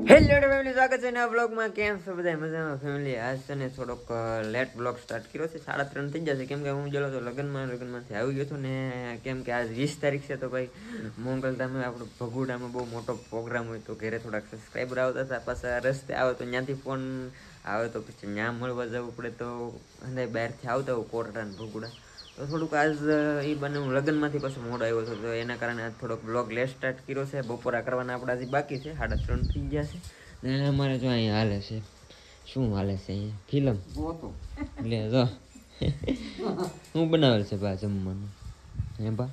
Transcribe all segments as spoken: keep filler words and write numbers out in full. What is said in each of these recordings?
Hello family, સ્વાગત છે નવા બ્લોગમાં. કેમ છો બધા? મજામાં ફેમિલી? આજ છે ને થોડોક લેટ બ્લોગ સ્ટાર્ટ કર્યો છે. સાડા ત્રણ થઈ જશે કેમ કે હું ગયેલો હતો લગ્નમાં. લગ્નમાંથી આવી ગયો છું ને કેમ કે આજ વીસ તારીખ છે તો ભાઈ મોંગલધામે આપણો ભગુડામાં બહુ મોટો પ્રોગ્રામ હોય તો ઘરે થોડાક સબસ્ક્રાઈબર આવતા હતા. પાછા રસ્તે આવે તો ત્યાંથી ફોન આવે તો પછી ત્યાં મળવા જવું પડે તો અંદર બહારથી આવતા હોય કોટડા ને ભગુડા તો થોડુંક આજ એ બને હું લગ્નમાંથી પછી મોડો આવ્યો હતો તો એના કારણે આજ થોડોક બ્લોગ લેટ સ્ટાર્ટ કર્યો છે. બપોરા કરવાના આપણા હજી બાકી છે, સાડા ત્રણ થઈ ગયા છે ને અમારે જો અહીંયા હાલે છે. શું હાલે છે અહીંયા? ફિલ્મ લે જો હું બનાવેલ છે બા જમવાનું? હે બા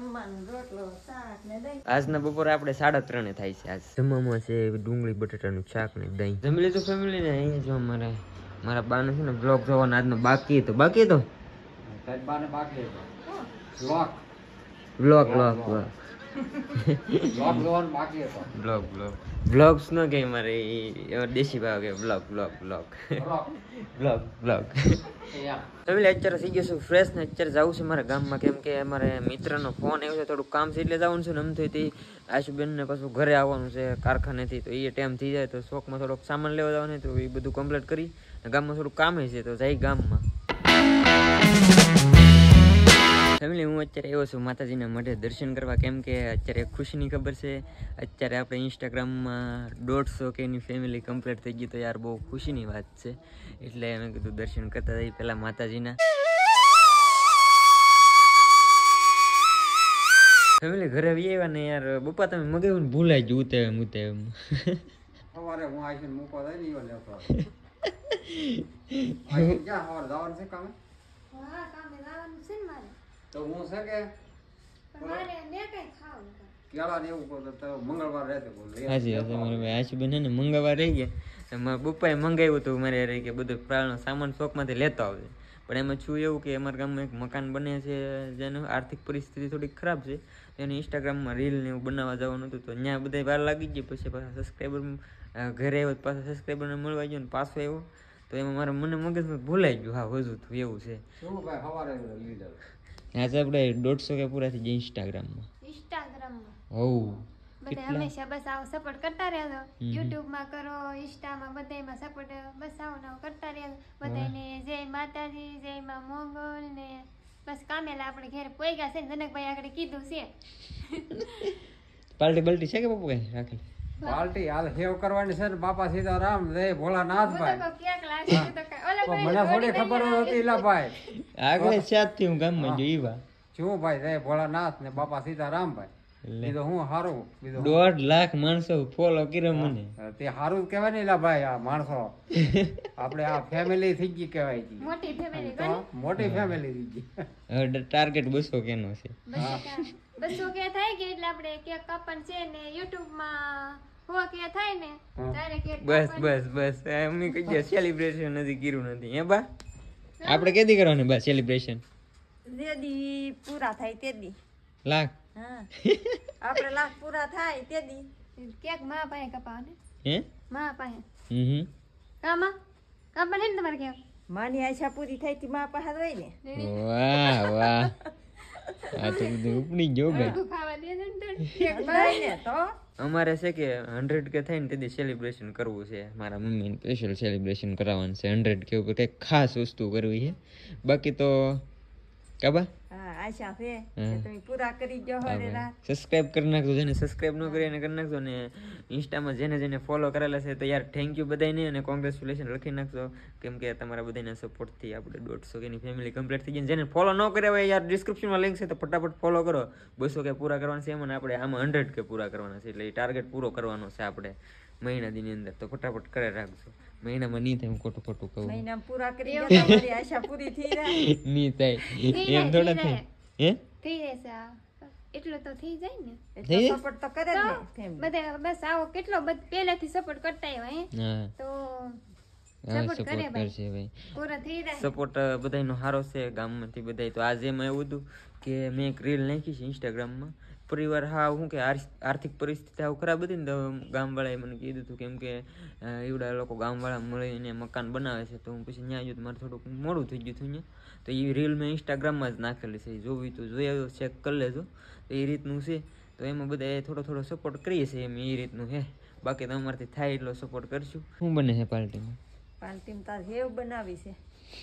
આજના બપોરે આપણે સાડા ત્રણે થાય છે. આજ જમવામાં છે ડુંગળી બટાટાનું શાક ને દહીં. જમી લીધું ફેમિલી ને? અહીંયા જો મારે મારા બાને છે ને બ્લોગ જોવાનો આજનો બાકી હતો. બાકી હતો blog blog blog blog blog blogs ન કે મારે દેશી ભાવ કે blog blog blog blog blog family અત્યારે થઈ ગયો છું ફ્રેશ ને અત્યારે જવું છે મારા ગામમાં કેમ કે અમારે મિત્રનો ફોન આવ્યો છે. થોડુંક કામ છે એટલે જવાનું છે ને એમ થઈ તે આશુબેનને પાછું ઘરે આવવાનું છે કારખાનેથી તો એ ટાઈમ થઈ જાય તો શોખમાં થોડોક સામાન લેવા જવાનું તો એ બધું કમ્પ્લીટ કરી ગામમાં થોડુંક કામ છે તો જાય ગામમાં. ફેમિલી હું અત્યારે આવ્યો છું માતાજીના મઢે દર્શન કરવા કેમ કે અત્યારે ખુશીની ખબર છે. અત્યારે આપણે ઇન્સ્ટાગ્રામમાં દોઢસો કેની ફેમિલી કમ્પ્લીટ થઈ ગઈ તો યાર બહુ ખુશીની વાત છે. એટલે મેં કીધું દર્શન કરતા જઈએ પહેલાં માતાજીના. ફેમિલી ઘરે આવી આવ્યા ને યાર બપ્પા તમે મગાવ્યું ને ભૂલાઈ ગયું ઉતે એમ ઉતે એમ સવારે હું આવીને મૂકવા જાય ને ઈવન લેતો આઈ ક્યાં હવાર જવાનું છે કામે? હા કામે જવાનું છે ને મારે તો હું છે કે મારે ને કઈ ખાવું કેળા ને એવું તો મંગળવાર રહેતે બોલ હાજી હાજી મારે ભાઈ આશુબેન ને મંગળવાર રહી ગયા મારા બપ્પાએ મંગાવ્યું હતું મારે રહી કે બધું પ્રાણનો સામાન શોખમાંથી લેતો આવજે પણ એમાં છું એવું કે અમારા ગામમાં એક મકાન બને છે જેનું આર્થિક પરિસ્થિતિ થોડીક ખરાબ છે એને ઇન્સ્ટાગ્રામમાં રીલ ને એવું બનાવવા જવાનું હતું તો ત્યાં બધા વાર લાગી ગઈ પછી પાછા સબસ્ક્રાઈબર ઘરે આવ્યો પાછા સબસ્ક્રાઈબરને મળવા ગયો ને પાછો આવ્યો તો એમાં મારા મને મગજમાં ભૂલાઈ ગયું. હા હજુ તો એવું છે આજે આપણે દોઢસો કે પૂરા થઈ ગયા ઇન્સ્ટાગ્રામમાં ઇન્સ્ટાગ્રામમાં હોવ બધા હંમેશા બસ આવો સપોર્ટ કરતા રહેજો. યુટ્યુબ માં કરો, ઇન્સ્ટામાં બધાયમાં સપોર્ટ બસ આવો ને આવો કરતા રહેજો. બધાને જય માતાજી, જય માં મોંગલ ને બસ કામેલા આપણે ઘરે પોઈગા છે ને જનકભાઈ આગળ કીધું છે. પાર્ટી બલ્ટી છે કે બાપુ કઈ રાખી પાર્ટી હાલ સેવ કરવાની છે ને બાપા સીતારામ જય ભોળાનાથ ભાઈ. ક્યાંક લાગે તો ઓલા મને થોડી ખબર હતી લા ભાઈ આગળ સાત થી હું ગામમાં જો ઈવા શું ભાઈ જય ભોળાનાથ ને બાપા સીતારામ ભાઈ બીજું હું હારું બીજું દોઢ લાખ માણસો ફોલો કર્યો મને તે હારું કેવાય ને લા ભાઈ. આ માણસો આપણે આ ફેમિલી થઈ ગઈ કેવાય છે મોટી ફેમિલી તો મોટી ફેમિલી થઈ ગઈ. હવે ટાર્ગેટ બસો કેનો છે બસો કે થાય કે એટલે આપણે કેક કાપન છે ને યુટ્યુબ માં હો કે થાય ને ત્યારે કેક બસ બસ બસ અમે કઈ સેલિબ્રેશન નથી કર્યું નથી હે બા આપણે કેદી કરવાનું બા સેલિબ્રેશન? જેદી પૂરા થાય તેદી લાખ હા આપણે લાખ પૂરા થાય તેદી કેક માં પાસે કપાવને હે માં પાસે હમ કામા કાપા ને તમારે કેક માની આશા પૂરી થઈ તી માં પાસે હોય ને. વાહ વાહ આ તો બધું ઉપડી ગયો ગઈ ખાવા દે ને કેક ભાઈ ને તો અમારે છે કે હંડ્રેડ કે થાય ને તેથી સેલિબ્રેશન કરવું છે. મારા મમ્મીને સ્પેશિયલ સેલિબ્રેશન કરાવવાનું છે હંડ્રેડ કે ઉપર કંઈક ખાસ વસ્તુ કરવી છે. બાકી તો કાબા હા આશા છે કે તમે પૂરા કરી ગયો હરે રાત. સબસ્ક્રાઇબ કરી નાખજો, જેને સબસ્ક્રાઇબ ન કરી એને કરી નાખજો ને ઇન્સ્ટામાં જેને જેને ફોલો કરેલા છે તો યાર થેન્ક યુ બધાને અને કોંગ્રેચ્યુલેશન લખી નાખજો કેમ કે તમારા બધાના સપોર્ટથી આપણે દોઢસો કેની ફેમિલી કમ્પ્લીટ થઈ ગઈ. જેને ફોલો ન કર્યા હોય યાર ડિસ્ક્રિપ્શનમાં લિંક છે તો ફટાફટ ફોલો કરો. બસો કે પૂરા કરવાના છે એમાં આપણે આમાં હંડ્રેડ કે પૂરા કરવાના છે એટલે એ ટાર્ગેટ પૂરો કરવાનો છે આપણે મહિના દીની અંદર તો ફટાફટ કરે રાખજો. મહિનામાં નહીં થાય હું ખોટું ખોટું કહું મહિના પૂરા કરી ગયો તમારી આશા પૂરી થઈ જાય નહીં થાય એમ થોડા થાય હે થઈ જશે એટલો તો થઈ જાય ને એટલો સપોર્ટ તો કરે જ ને ફેમિલી બધા બસ આવો કેટલો પહેલેથી સપોર્ટ કરતા આવ્યા હે હા તો સપોર્ટ કરશે ભાઈ. પૂરા થઈ જાય સપોર્ટ બધાયનો સારો છે ગામમાંથી બધાય. તો આજે એમાં એવું હતું કે મેં એક રીલ નાખી છે ઇન્સ્ટાગ્રામમાં. પરિવાર હા શું કે આર્થિક પરિસ્થિતિ આવું ખરાબ હતી ને તો ગામવાળાએ મને કીધું હતું કેમ કે એવડા લોકો ગામવાળા મળીને મકાન બનાવે છે તો હું પછી ત્યાં આવ્યું તો મારે થોડુંક મોડું થઈ ગયું હતું અહીંયા તો એ રીલ મેં ઇન્સ્ટાગ્રામમાં જ નાખેલી છે. જોવી તો જોઈ આવ્યો ચેક કરી લેજો તો એ રીતનું છે. તો એમાં બધા થોડો થોડો સપોર્ટ કરીએ છીએ એમ એ રીતનું છે. બાકી તમારાથી થાય એટલો સપોર્ટ કરશું. શું બને છે પાર્ટીમાં? પાર્ટીમાં તાર હેવ બનાવી છે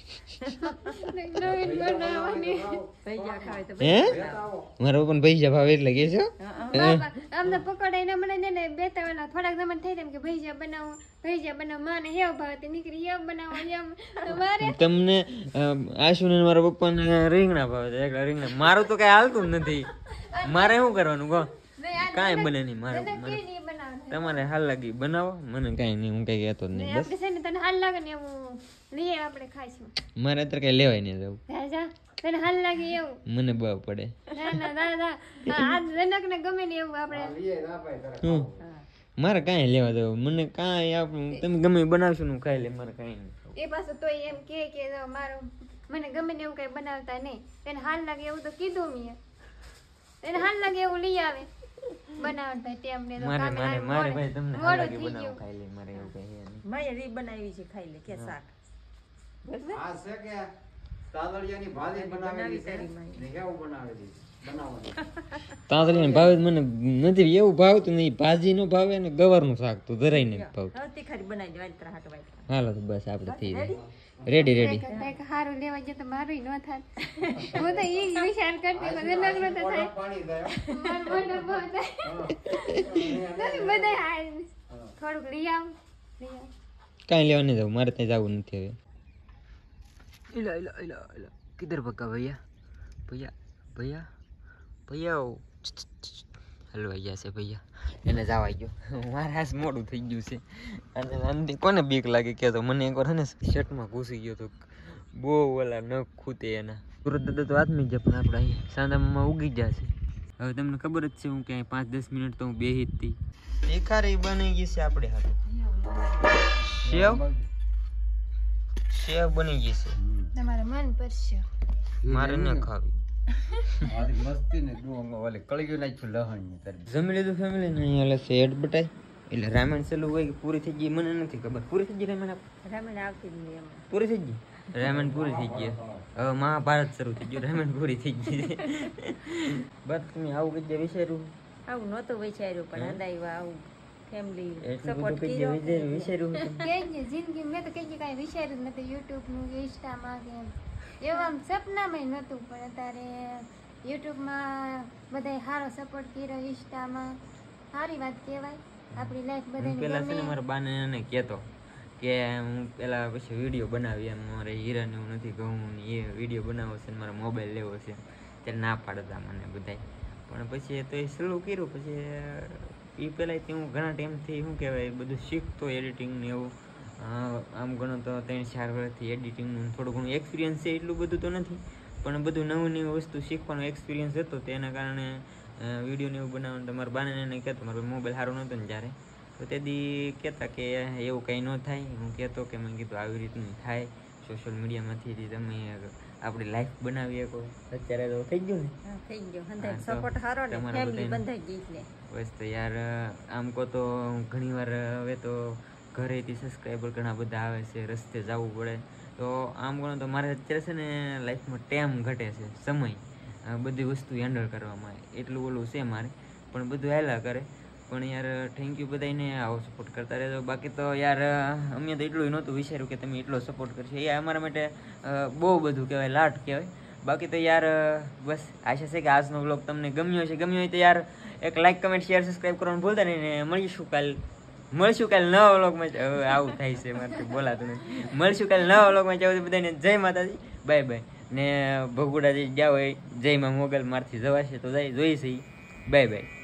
નવીન બનાવવાની ભૈયા ખાવે તો હે મારો પણ પૈસા ભાવે એટલે કે છો બાપા અમને પકોડા મને છે ને બે ત્રણ થોડાક જમણ થઈ તેમ કે ભૈયા બનાવો ભૈયા બનાવો માને હેવ ભાવે નીકળી હેવ બનાવો એમ તમારે તમને આશુ ને મારા પપ્પાને રીંગણા ભાવે છે એકલા રીંગણા. મારું તો કઈ હાલતું જ નથી. મારે શું કરવાનું કહો? કાંઈ બને નહીં મારું. તમારે હાલ લાગી બનાવો, મને કાંઈ નહીં, હું કઈ કહેતો જ નહીં. બસ આપણે છે ને તને હાલ લાગે ને એવું લઈએ આપણે ખાઈશું. મારે અત્યારે કઈ લેવાય નહીં જવું. રાજા તને હાલ લાગે એવું મને બહુ પડે. ના ના ના ના આ જનક ને ગમે ને એવું આપણે હું મારે કાંઈ લેવા જવું, મને કાંઈ આપણું તમે ગમે એ બનાવશો ને હું ખાઈ લે, મારે કાંઈ નહીં. એ પાછું તોય એમ કે કે જો મારું મને ગમે ને એવું કઈ બનાવતા નહીં, તેને હાલ લાગે એવું તો કીધું મેં, તેને હાલ લાગે એવું લઈ આવે બનાવતા ટેમ ને તો મારે કામે મારે મારે ભાઈ તમને હાલ લાગે મોડું થઈ બનાવો ગયું. ખાઈ લે, મારે એવું કઈ હે નહીં. મારે રી બનાવી છે ખાઈ લે કે શાક આ છે કે તાંદળિયાની ભાજી બનાવેલી છે તારી માએ. ને કેવું બનાવેલી બનાવવાની તાંતળીને ભાવે જ મને નથી એવું ભાવતું નહીં. ભાજી નો ભાવે ને ગવારનું શાક તો જરાય નહીં ભાવતું. હવે તીખારી બનાવી દે વાટરા હાટ વાટરા હાલો તો બસ આપણે થઈ જાય રેડી રેડી. કંઈક હારું લેવા જાય તો મારું ન થાત. હું તો ઈ જ વિચાર કરતી કે જનક નો તો થાય પાણી થાય મારું મોઢું બહુ થાય. તમે બધા હાલ થોડુંક લઈ આવ લઈ આવ. કાંઈ લેવા નહીં જવું, મારે ત્યાં જવું નથી હવે. इला इला इला इला किधर भगा भैया भैया भैया भैया હલવા ગયા છે ભૈયા, એને જવા ગયો. મારા હાથ મોડું થઈ ગયું છે અને આનાથી કોને બીક લાગે કે તો મને એકવાર ને શર્ટમાં ઘૂસી ગયો તો બહુ ઓલા નખ ખૂતે એના. સુરત દાદા તો આદમી જ પણ આપણે અહીંયા સાંદામાં ઉગી જશે. હવે તમને ખબર જ છે હું ક્યાંય પાંચ દસ મિનિટ તો હું બેહી જ હતી. તીખારી બની ગઈ છે આપણે હાથે. સેવ સેવ બની ગઈ છે. તમારા મન પરશે મારે ન ખાવી. આથી મસ્તી ને દું ઓલે કળગ્યું નાખ્યું લહણ ની તારી જમી લીધું ફેમિલી ને અહીંયા ઓલા શેડ બટાઈ એટલે રામાયણ ચાલુ હોય કે પૂરી થઈ ગઈ મને નથી ખબર. પૂરી થઈ ગઈ રામાયણ? રામણ આવતી જ નહીં એમાં પૂરી થઈ ગઈ રામાયણ પૂરી થઈ ગઈ. હવે મહાભારત શરૂ થઈ ગયું, રામાયણ પૂરી થઈ ગઈ. બસ તમે આવું કઈ વિચાર્યું? આવું નહોતું વિચાર્યું પણ હંદાયું આવું ફેમિલી એટલું સપોર્ટ બધું કઈ કર્યો વિચાર્યું વિચાર્યું હતું? કે જિંદગી મેં તો કઈ કાંઈ વિચાર્યું જ નથી યુટ્યુબનું કે ઇન્સ્ટામાં કે એમ. એવું આમ સપનામાં નહોતું પણ અત્યારે યુટ્યુબમાં બધાય સારો સપોર્ટ કર્યો, ઇન્સ્ટામાં સારી વાત કહેવાય. આપણી લાઈફ હું બધાને પેલા છે ને ગમે. મારા બાને એને કહેતો કે હું પેલા પછી વિડીયો બનાવી એમ, મારે હીરા ને એવું નથી કહું ને એ વિડીયો બનાવવો છે ને મારે મોબાઈલ લેવો છે. ત્યારે ના પાડતા મને બધાય, પણ પછી તો એ શરૂ કર્યું. પછી એ પહેલાંથી હું ઘણા ટાઈમથી શું કહેવાય બધું શીખતો એડિટિંગ ને એવું. આમ ગણો તો ત્રણ ચાર વર્ષથી એડિટિંગનું થોડું ઘણું એક્સપિરિયન્સ છે, એટલું બધું તો નથી પણ બધું નવું નવી વસ્તુ શીખવાનો એક્સપિરિયન્સ હતો. તેના કારણે વિડીયો ને એવું બનાવવાનું તમારા બાને એને કહેતો, મારો મોબાઈલ સારો નહોતો ને જ્યારે, તો તેથી કહેતા કે એવું કંઈ ન થાય. હું કહેતો કે મેં કીધું આવી રીતનું થાય, સોશિયલ મીડિયામાંથી તમે આપણી લાઈફ બનાવી શકો. અત્યારે તો થઈ ગયું ને. હા, થઈ ગયો હંદાય હા, તો સપોર્ટ હારો ને તમારા ફેમિલી બધાને- બંધાઈ ગઈ એટલે બસ તો યાર આમ કહો તો ઘણી વાર હવે તો ઘરેથી સબસ્ક્રાઈબર ઘણા બધા આવે છે, રસ્તે જવું પડે તો આમ ગણો તો મારે અત્યારે છે ને લાઈફમાં ટાઈમ ઘટે છે, સમય અ, બધી વસ્તુ હેન્ડલ કરવામાં એટલું ઓલું છે મારે, પણ બધું હાલ્યા કરે. પણ યાર થેન્ક યુ બધાને આવો સપોર્ટ કરતા રહેજો. બાકી તો યાર અમે તો એટલું નહોતું વિચાર્યું કે તમે એટલો સપોર્ટ કરશો. એ અમારા માટે અ, બહુ બધું કહેવાય, લાટ કહેવાય. બાકી તો યાર બસ આશા છે કે આજનો વ્લોગ તમને ગમ્યો છે. ગમ્યો હોય તો યાર એક લાઈક કમેન્ટ શેર સબસ્ક્રાઈબ કરવાનું ભૂલતા નહીં. ને મળીશું કાલ મળશું કાલે નવા વ્લોગમાં. હવે આવું થાય છે મારાથી બોલાતું નથી. મળશું કાલે નવા વ્લોગમાં. જાવ બધાને જય માતાજી, બાય બાય. ને ભગુડા જે ગયા હોય જયમાં મોગલ મારથી જવાશે તો જાય જોઈશે. Bye by.